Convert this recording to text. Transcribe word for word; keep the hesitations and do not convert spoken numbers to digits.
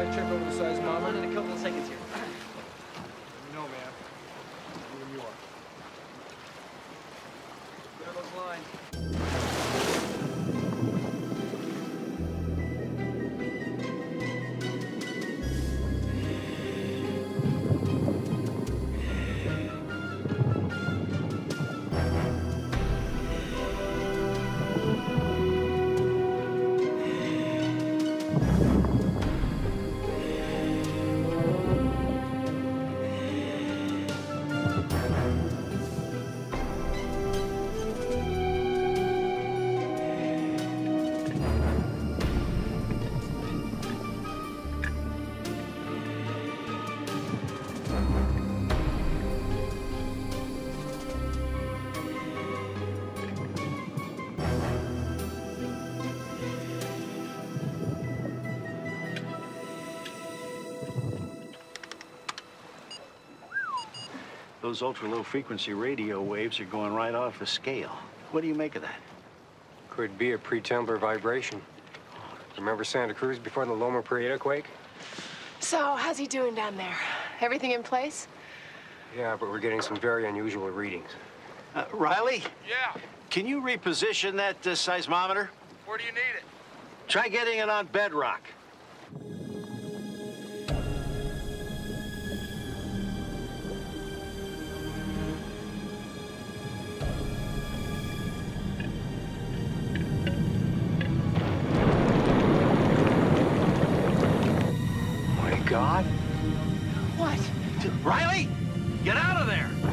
check over the seismometer? In a couple of seconds here. No, man. You and you are. Clear those lines. Those ultra-low frequency radio waves are going right off the scale. What do you make of that? Could be a pre-Templar vibration. Remember Santa Cruz before the Loma Prieta quake? So, how's he doing down there? Everything in place? Yeah, but we're getting some very unusual readings. Uh, Riley? Yeah. Can you reposition that uh, seismometer? Where do you need it? Try getting it on bedrock. God? What? Riley, get out of there!